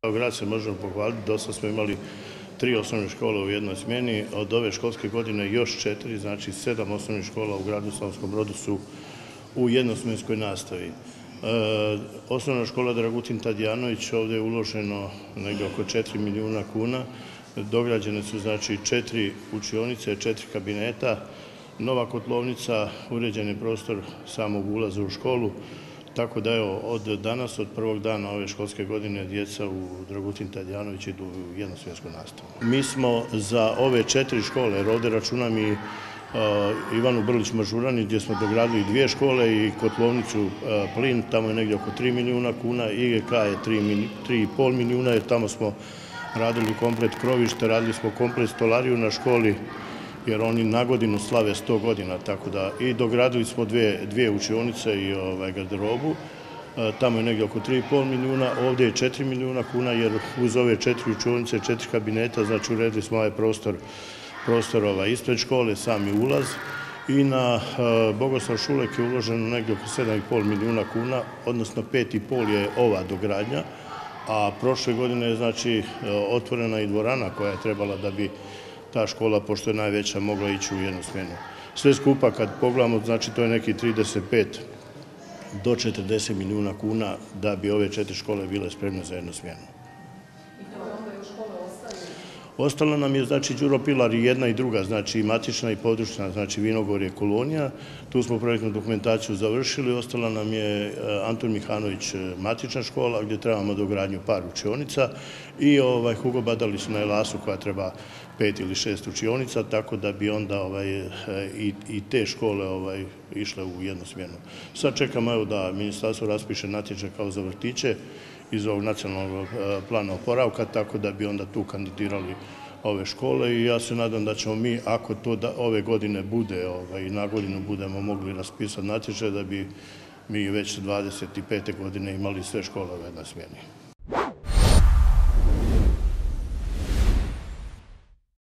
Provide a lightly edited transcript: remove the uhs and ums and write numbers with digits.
Kao grad se možemo pohvaliti, dosta smo imali 3 osnovne škole u jednoj smjeni, od ove školske godine još 4, znači 7 osnovnih škola u gradu Slavonskom Brodu su u jednosmjenskoj nastavi. Osnovna škola Dragutin Tadijanović, ovdje je uloženo negdje oko 4 milijuna kuna, dograđene su znači 4 učionice, 4 kabineta, nova kotlovnica, uređen je prostor samog ulaza u školu, tako da evo, od danas, od prvog dana ove školske godine, djeca u Dragutin Tadijanović idu u jednosmjensku nastavu. Mi smo za ove 4 škole, jer ovdje računam i Ivanu Brlić-Mažurani gdje smo dogradili 2 škole i kotlovnicu Plin, tamo je negdje oko 3 milijuna kuna, IGK je 3,5 milijuna jer tamo smo radili komplet krovište, radili smo komplet stolariju na školi jer oni na godinu slave 100 godina, tako da i dogradili smo dvije učionice i garderobu. Tamo je negdje oko 3,5 milijuna, ovdje je 4 milijuna kuna jer uz ove 4 učionice, 4 kabineta, znači uredili smo ovaj prostor ispred škole, sami ulaz i na Bogoslav Šulek je uloženo negdje oko 7,5 milijuna kuna, odnosno 5,5 je ova dogradnja, a prošle godine je znači otvorena i dvorana koja je trebala da bi ta škola, pošto je najveća, mogla ići u jednu smjenu. Sve skupa kad pogledamo, znači to je neki 35 do 40 milijuna kuna da bi ove 4 škole bile spremne za jednu smjenu. Ostalo nam je znači Đuro Pilar i jedna i druga, znači matična i područna, znači Vinogorje, Kolonija. Tu smo projektnu dokumentaciju završili. Ostala nam je Antun Mihanović matična škola gdje trebamo dogradnju par učionica i Hugo Badalić na Elasu koja treba 5 ili 6 učionica, tako da bi onda i te škole išle u jednu smjenu. Sad čekamo evo da ministarstvo raspiše natječaj kao za vrtiće iz ovog nacionalnog plana oporavka, tako da bi onda tu kandidirali ove škole i ja se nadam da ćemo mi, ako to ove godine bude i na godinu budemo mogli raspisati natječaj, da bi mi već 25. godine imali sve škole u jednoj smjeni.